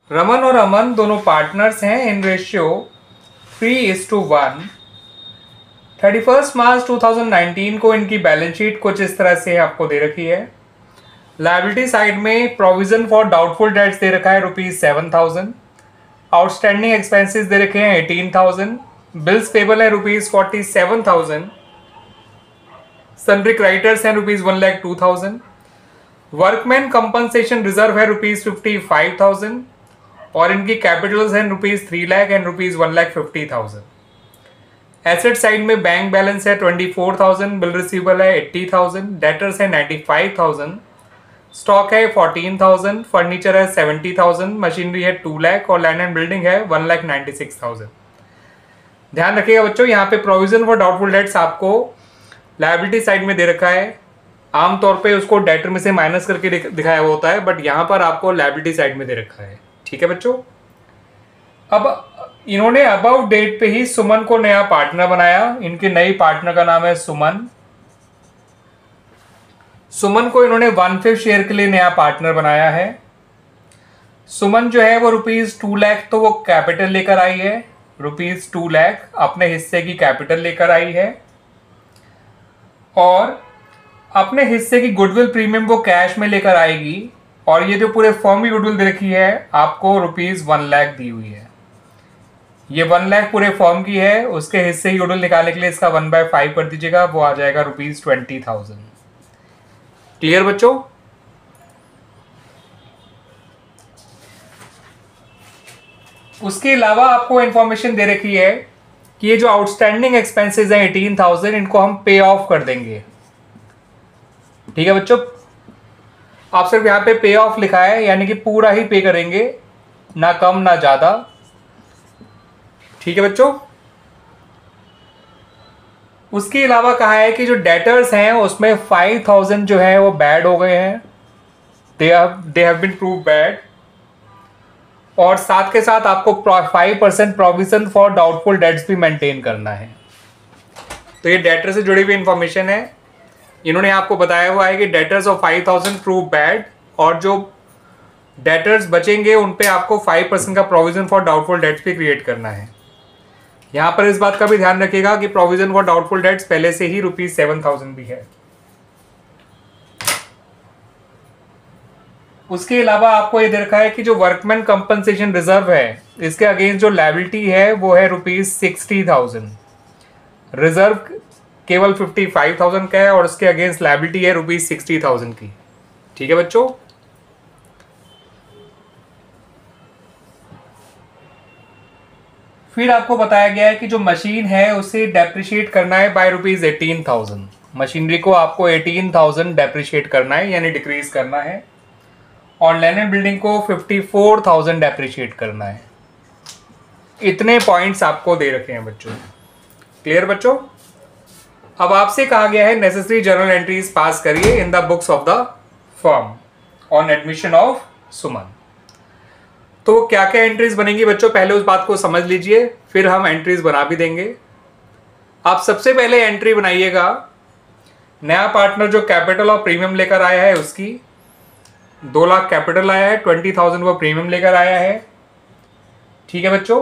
रमन और अमन दोनों पार्टनर्स हैं इन रेशियो 3:1। 31 मार्च 2019 को इनकी बैलेंस शीट कुछ इस तरह से आपको दे रखी है। लायबिलिटी साइड में प्रोविजन फॉर डाउटफुल डेट्स दे रखा है ₹7,000। आउटस्टैंडिंग एक्सपेंसेस दे रखे हैं 18,000। बिल्स पेबल है ₹47,000। सन्ड्री क्रेडिटर्स हैं ₹1,02,000। वर्कमैन कंपनसेशन रिजर्व है ₹55,000 और इनकी कैपिटल्स हैं ₹3 लाख एंड ₹1,50,000। एसेट साइड में बैंक बैलेंस है 24,000, बिल रिसीवेबल है 80,000, डेटर्स है 95,000, स्टॉक है 14,000, फर्नीचर है 70,000, मशीनरी है 2 लाख और लैंड एंड बिल्डिंग है 1,96,000। ध्यान रखिएगा बच्चों, यहाँ पे प्रोविजन फॉर डाउटफुल डेट्स आपको लायबिलिटी साइड में दे रखा है। आमतौर पे उसको डेटर में से माइनस करके दिखाया हुआ होता है, बट यहाँ पर आपको लायबिलिटी साइड में दे रखा है। ठीक है बच्चों, अब इन्होंने अबव डेट पे ही सुमन को नया पार्टनर बनाया। इनके नई पार्टनर का नाम है सुमन। सुमन को इन्होंने 1/5 शेयर के लिए नया पार्टनर बनाया है। सुमन जो है वो ₹2 लाख तो वो कैपिटल लेकर आई है, ₹2 लाख अपने हिस्से की कैपिटल लेकर आई है और अपने हिस्से की गुडविल प्रीमियम वो कैश में लेकर आएगी। और ये जो पूरे फर्म की गुडविल दे रखी है आपको ₹1 लाख दी हुई है। ये 1 लाख पूरे फर्म की है, उसके हिस्से की गुडविल निकालने के लिए इसका 1/5 कर दीजिएगा, वो आ जाएगा ₹20,000। क्लियर बच्चों? उसके अलावा आपको इंफॉर्मेशन दे रखी है कि ये जो आउटस्टैंडिंग एक्सपेंसेस हैं 18,000, इनको हम पे ऑफ कर देंगे। ठीक है बच्चों, आप सिर्फ यहां पे पे ऑफ लिखा है, यानी कि पूरा ही पे करेंगे, ना कम ना ज्यादा। ठीक है बच्चों, उसके अलावा कहा है कि जो डेटर्स हैं उसमें 5,000 जो है वो बैड हो गए हैं, they have been prove bad. और साथ के साथ आपको 5% प्रोविजन फॉर डाउटफुल डेट्स भी मेंटेन करना है। तो ये डेटर से जुड़ी हुई इंफॉर्मेशन है। इन्होंने आपको बताया हुआ है कि डेटर्स ऑफ 5,000 प्रूव बैड और जो डेटर्स बचेंगे उन पे आपको 5% का प्रोविजन फॉर डाउटफुल डेट्स भी क्रिएट करना है। यहां पर इस बात का भी ध्यान रखिएगा कि प्रोविजन फॉर डाउटफुल डेट्स पहले से ही ₹7,000 भी है। उसके अलावा आपको ये दे रखा है कि जो वर्कमैन कंपनसेशन रिजर्व है इसके अगेंस्ट जो लायबिलिटी है वो है ₹60,000। रिजर्व केवल 55,000 का है और उसके अगेंस्ट लायबिलिटी है ₹60,000 की। ठीक है बच्चों, फिर आपको बताया गया है कि जो मशीन है उसे डेप्रिशिएट करना है बाय ₹18,000। मशीनरी को आपको 18,000 डेप्रिशिएट करना है, यानी डिक्रीज करना है। और लैंड एंड बिल्डिंग को 54,000 डेप्रिशिएट करना है। इतने पॉइंट्स आपको दे रखे हैं बच्चों। क्लियर बच्चों? अब आपसे कहा गया है नेसेसरी जर्नल एंट्रीज पास करिए in the books of the firm on admission of Suman. तो क्या क्या एंट्रीज बनेंगी बच्चों, पहले उस बात को समझ लीजिए, फिर हम एंट्रीज बना भी देंगे। आप सबसे पहले एंट्री बनाइएगा, नया पार्टनर जो कैपिटल और प्रीमियम लेकर आया है उसकी 2 लाख कैपिटल आया है, 20,000 वो प्रीमियम लेकर आया है। ठीक है बच्चों,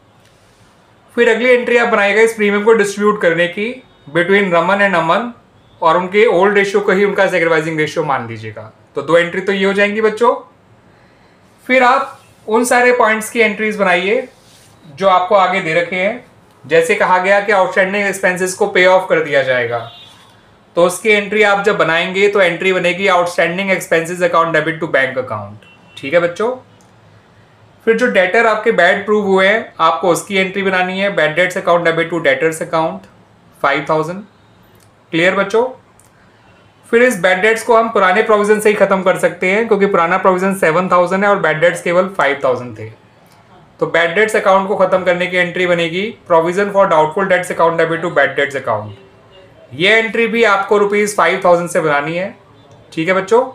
फिर अगली एंट्री आप बनाइएगा इस प्रीमियम को डिस्ट्रीब्यूट करने की बिटवीन रमन एंड अमन, और उनके ओल्ड रेशियो को ही उनका सेक्रीफाइसिंग रेशियो मान लीजिएगा। तो 2 एंट्री तो ये हो जाएंगी बच्चों। फिर आप उन सारे पॉइंट्स की एंट्रीज बनाइए जो आपको आगे दे रखे हैं। जैसे कहा गया कि आउटस्टैंडिंग एक्सपेंसेस को पे ऑफ कर दिया जाएगा, तो उसकी एंट्री आप जब बनाएंगे तो एंट्री बनेगी outstanding expenses account debit to bank account. ठीक है बच्चों, फिर जो डेटर आपके बैड प्रूव हुए हैं आपको उसकी एंट्री बनानी है, bad debts account debit to debtors account 5,000। Clear बच्चों? फिर इस बैड डेट्स को हम पुराने प्रोविजन से ही खत्म कर सकते हैं, क्योंकि पुराना प्रोविजन 7,000 है और बैड डेट्स केवल 5,000 थे। तो बैड डेट्स अकाउंट को खत्म करने की एंट्री बनेगी provision for doubtful debts account debit to bad debts account. ये एंट्री भी आपको ₹5,000 से बनानी है। ठीक है बच्चों,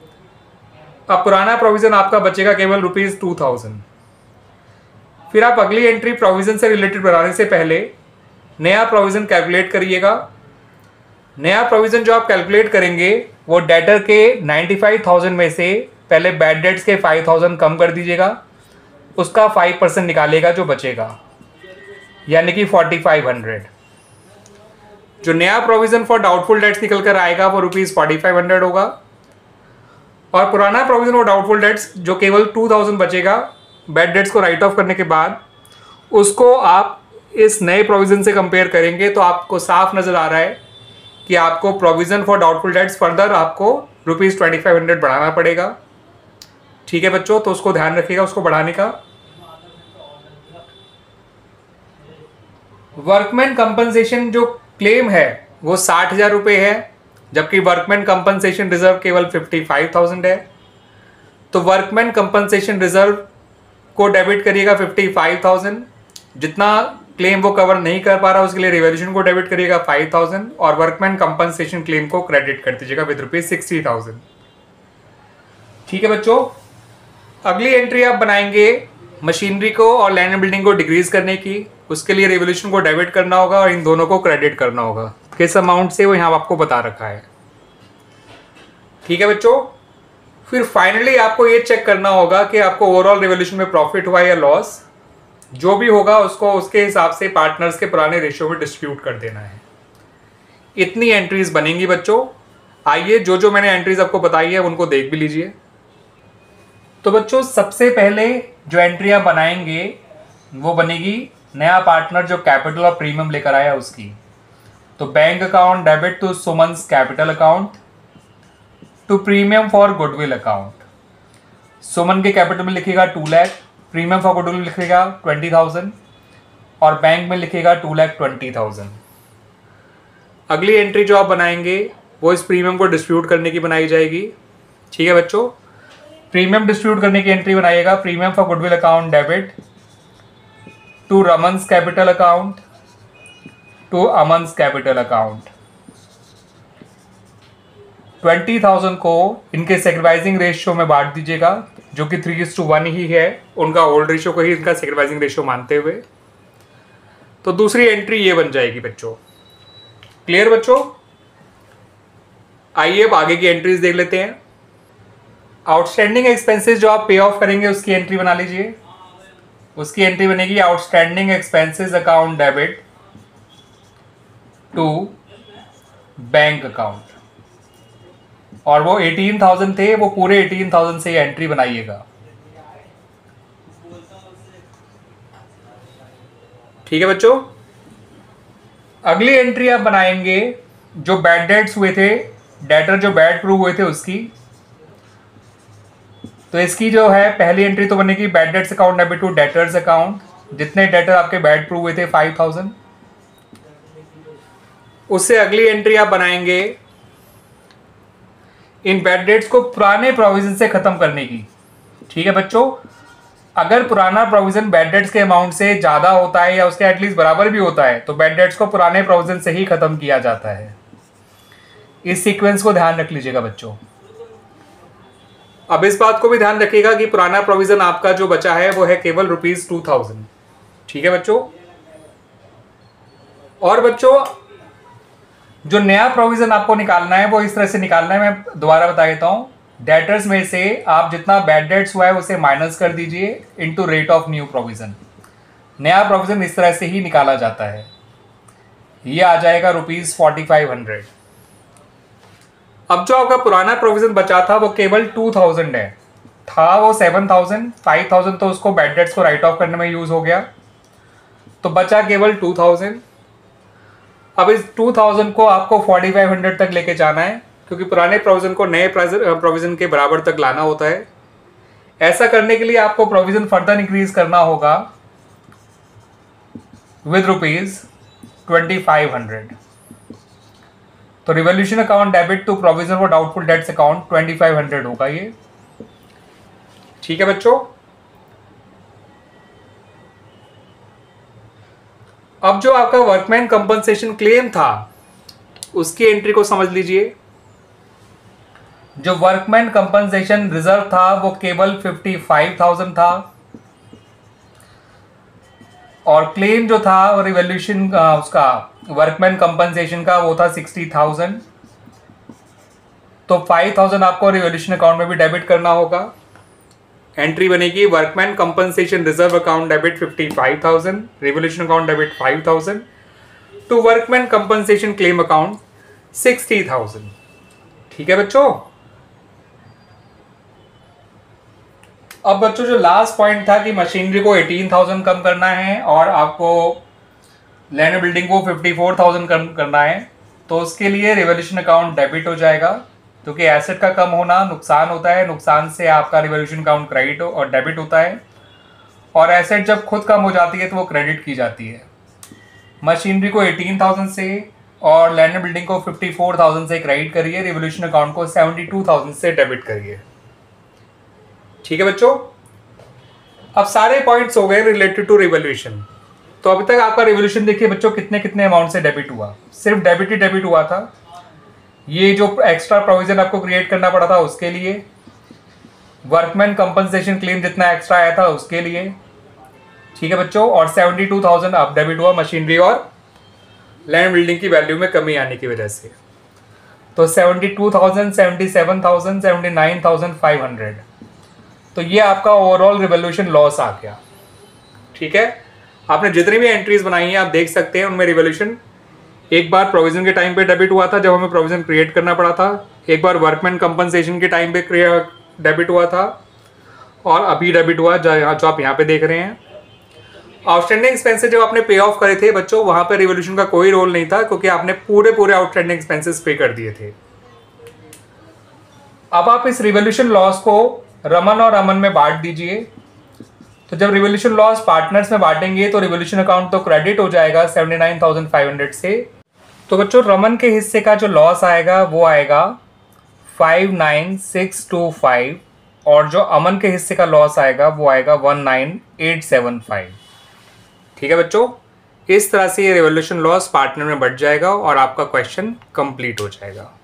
अब पुराना प्रोविजन आपका बचेगा केवल ₹2,000। फिर आप अगली एंट्री प्रोविजन से रिलेटेड बनाने से पहले नया प्रोविजन कैलकुलेट करिएगा। नया प्रोविजन जो आप कैलकुलेट करेंगे वो डेटर के 95,000 में से पहले बैड डेट्स के 5,000 कम कर दीजिएगा, उसका 5% निकालेगा जो बचेगा, यानी कि 4500। जो नया प्रोविजन फॉर डाउटफुल डेट्स निकल कर आएगा वो ₹4500 होगा, और पुराना प्रोविजन फॉर डाउटफुल डेट्स जो केवल 2000 बचेगा बैड डेट्स को राइट ऑफ करने के बाद, उसको आप इस नए प्रोविजन से कंपेयर करेंगे तो आपको साफ नज़र आ रहा है कि आपको provision for doubtful debts further आपको ₹2500 बढ़ाना पड़ेगा। ठीक है बच्चों, तो उसको ध्यान रखिएगा उसको बढ़ाने का। वर्कमैन कंपनसेशन जो क्लेम है वो 60,000 रुपये है, जबकि वर्कमैन कंपनसेशन रिजर्व केवल 55,000 है। तो वर्कमैन कंपनसेशन रिजर्व को डेबिट करिएगा 55,000, जितना क्लेम वो कवर नहीं कर पा रहा उसके लिए रिवॉल्यूशन को डेबिट करिएगा 5,000, और वर्कमैन कंपनसेशन क्लेम को क्रेडिट कर दीजिएगा विद ₹60,000। ठीक है बच्चों, अगली एंट्री आप बनाएंगे मशीनरी को और लैंड एंड बिल्डिंग को डिक्रीज करने की। उसके लिए रिवॉल्यूशन को डेबिट करना होगा और इन दोनों को क्रेडिट करना होगा। किस अमाउंट से वो यहाँ आपको बता रखा है। ठीक है बच्चों, फिर फाइनली आपको ये चेक करना होगा कि आपको ओवरऑल रिवॉल्यूशन में प्रॉफिट हुआ या लॉस। जो भी होगा उसको उसके हिसाब से पार्टनर्स के पुराने रेशियो में डिस्ट्रीब्यूट कर देना है। इतनी एंट्रीज बनेंगी बच्चों। आइए जो जो मैंने एंट्रीज आपको बताई है उनको देख भी लीजिए। तो बच्चों सबसे पहले जो एंट्री आप बनाएंगे वो बनेगी नया पार्टनर जो कैपिटल और प्रीमियम लेकर आया उसकी। तो bank account debit to Suman's capital account to premium for goodwill account. Suman के कैपिटल में लिखेगा 2 लाख, प्रीमियम फॉर गुडविल में लिखेगा 20,000 और बैंक में लिखेगा 2,20,000। अगली एंट्री जो आप बनाएंगे वो इस प्रीमियम को डिस्ट्रीब्यूट करने की बनाई जाएगी। ठीक है बच्चों, प्रीमियम डिस्ट्रीब्यूट करने की एंट्री बनाइएगा। Premium for goodwill account debit to Raman's capital account to Aman's capital account. 20,000 को इनके सेक्रीफाइसिंग रेशियो में बांट दीजिएगा जो कि 3:1 ही है, उनका ओल्ड रेशियो को ही इनका सेक्रीफाइसिंग रेशियो मानते हुए। तो दूसरी एंट्री ये बन जाएगी बच्चों। क्लियर बच्चों? आइए अब आगे की एंट्रीज देख लेते हैं। आउटस्टैंडिंग एक्सपेंसेस जो आप पे ऑफ करेंगे उसकी एंट्री बना लीजिए। उसकी एंट्री बनेगी outstanding expenses account debit to bank account, और वो 18,000 थे, वो पूरे 18,000 से एंट्री बनाइएगा। ठीक है बच्चों, अगली एंट्री आप बनाएंगे जो बैड डेट्स हुए थे, डेटर जो बैड प्रूव हुए थे उसकी। तो इसकी जो है पहली एंट्री तो बनेगी bad debts account debit to debtors account. जितने डेटर आपके बैड प्रूव हुए थे 5,000। उससे अगली एंट्री आप बनाएंगे इन बैड डेट्स को पुराने प्रोविजन से खत्म करने की। ठीक है बच्चों, अगर पुराना प्रोविजन बैड डेट्स के अमाउंट से ज्यादा होता है या उसके एटलीस्ट बराबर भी होता है तो बैड डेट्स को पुराने प्रोविजन से ही खत्म किया जाता है। इस सीक्वेंस को ध्यान रख लीजिएगा बच्चों। अब इस बात को भी ध्यान रखिएगा कि पुराना प्रोविजन आपका जो बचा है वो है केवल ₹2,000। ठीक है बच्चों, और बच्चों जो नया प्रोविजन आपको निकालना है वो इस तरह से निकालना है। मैं दोबारा बता देता हूं। डेटर्स में से आप जितना बैड डेट्स हुआ है उसे माइनस कर दीजिए into rate of new provision. नया प्रोविजन इस तरह से ही निकाला जाता है। ये आ जाएगा ₹4500। अब जो आपका पुराना प्रोविजन बचा था वो केवल 2,000 है, था वो 7,000, 5,000 तो उसको बैड डेट्स को राइट ऑफ करने में यूज हो गया, तो बचा केवल 2,000। अब इस 2,000 को आपको 4,500 तक लेके जाना है, क्योंकि पुराने प्रोविजन को नए प्रोविजन के बराबर तक लाना होता है। ऐसा करने के लिए आपको प्रोविजन फर्दर इंक्रीज करना होगा विद ₹2,500। तो revaluation account debit to provision for doubtful debts account 2,500 होगा ये। ठीक है बच्चों, अब जो आपका वर्कमैन कंपनसेशन क्लेम था उसकी एंट्री को समझ लीजिए। जो वर्कमैन कंपनसेशन रिजर्व था वो केवल 55,000 था, और क्लेम जो था वो रिवॉल्यूशन उसका वर्कमैन कंपनसेशन का वो था 60,000। तो 5,000 आपको रिवॉल्यूशन अकाउंट में भी डेबिट करना होगा। एंट्री बनेगी workman compensation reserve account debit 55,000, revaluation account debit 5,000 to workman compensation claim account 60,000। ठीक है बच्चों। अब बच्चों जो लास्ट पॉइंट था कि मशीनरी को 18,000 कम करना है और आपको लैंड बिल्डिंग को 54,000 कम करना है, तो उसके लिए रिवोल्यूशन अकाउंट डेबिट हो जाएगा, क्योंकि एसेट का कम होना नुकसान होता है, नुकसान से आपका रिवोल्यूशन अकाउंट क्रेडिट और डेबिट होता है, और एसेट जब खुद कम हो जाती है तो वो क्रेडिट की जाती है। मशीनरी को 18,000 से और लैंड बिल्डिंग को 54,000 से क्रेडिट करिए, रिवोल्यूशन अकाउंट को 72,000 से डेबिट करिए। ठीक है बच्चों। अब सारे पॉइंट्स हो गए रिलेटेड टू रिवोल्यूशन। तो अभी तक आपका रिवोल्यूशन देखिए बच्चों कितने कितने अमाउंट से डेबिट हुआ, सिर्फ डेबिट ही डेबिट हुआ था। ये जो एक्स्ट्रा प्रोविजन आपको क्रिएट करना पड़ा था उसके लिए, वर्कमैन कंपनसेशन क्लेम जितना एक्स्ट्रा आया था उसके लिए। ठीक है बच्चों। और 72,000 अब डेबिट हुआ मशीनरी और लैंड बिल्डिंग की वैल्यू में कमी आने की वजह से। तो 72,000, 77,000, 79,500, तो ये आपका ओवरऑल रिवोल्यूशन लॉस आ गया। ठीक है। आपने जितनी भी एंट्रीज बनाई हैं आप देख सकते हैं उनमें रिवोल्यूशन एक बार प्रोविजन के टाइम पे डेबिट हुआ था जब हमें प्रोविजन क्रिएट करना पड़ा था, एक बार वर्कमैन कंपनसेशन के टाइम पे डेबिट हुआ था, और अभी डेबिट हुआ जो आप यहाँ पे देख रहे हैं। आउटस्टैंडिंग एक्सपेंसेस जब आपने पे ऑफ करे थे बच्चों, वहां पे रिवोल्यूशन का कोई रोल नहीं था, क्योंकि आपने पूरे आउटस्टैंडिंग एक्सपेंसेस पे कर दिए थे। अब आप इस रिवोल्यूशन लॉस को रमन और अमन में बांट दीजिए। तो जब रिवोल्यूशन लॉस पार्टनर्स में बांटेंगे तो रिवोल्यूशन अकाउंट तो क्रेडिट हो जाएगा 79,500 से। तो बच्चों रमन के हिस्से का जो लॉस आएगा वो आएगा 59,625, और जो अमन के हिस्से का लॉस आएगा वो आएगा 19,875। ठीक है बच्चों। इस तरह से ये रिवोल्यूशन लॉस पार्टनर में बढ़ जाएगा और आपका क्वेश्चन कंप्लीट हो जाएगा।